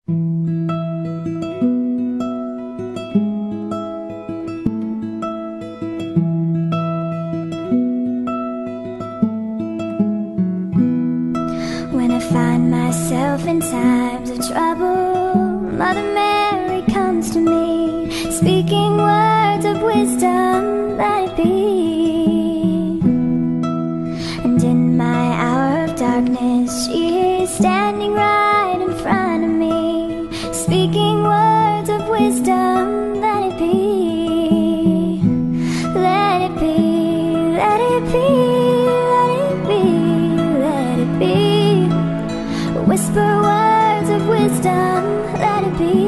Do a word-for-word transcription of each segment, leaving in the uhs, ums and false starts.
When I find myself in times of trouble, Mother Mary comes to me, speaking words of wisdom, let it be. And in my hour of darkness, she is standing right in front of me, speaking words of wisdom, let it be. Let it be, let it be, let it be, let it be. Whisper words of wisdom, let it be.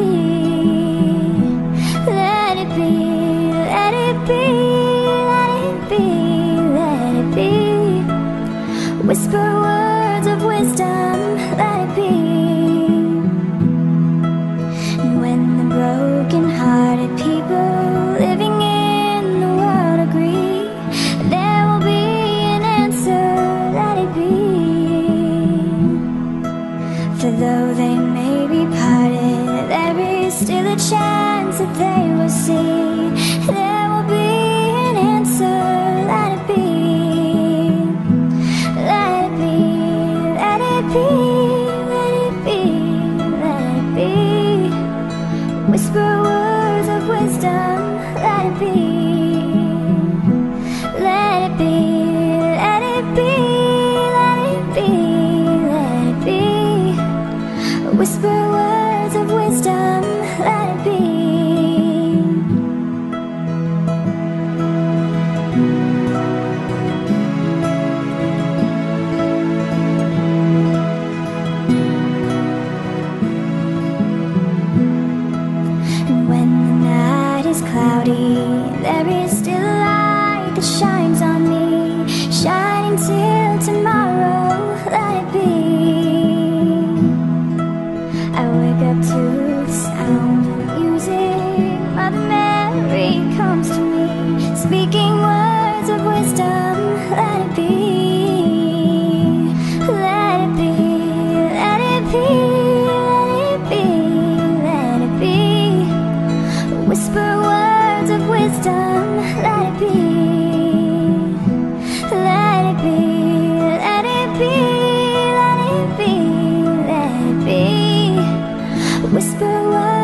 Let it be, let it be, let it be, let it be. Whisper words of wisdom, let it be. And when the broken-hearted people living in the world agree, there will be an answer, let it be. For though they may be parted, there is still a chance that they will see. There will be an answer, let it be. Let it be, let it be, let it be, let it be. Whisper words of wisdom, let it be. Let it be, let it be, let it be, let it be. Whisper words of wisdom, let it be. And when the night is cloudy, there is still a light that shines on me, shining till tomorrow, let it be. I wake up to the sound of music. Mother Mary comes to me, speaking words of wisdom, let it be. Let it be, let it be, let it be, let it be. Whisper words of wisdom, let it be. Let it be, let it be, let it be, let it be. Whisper words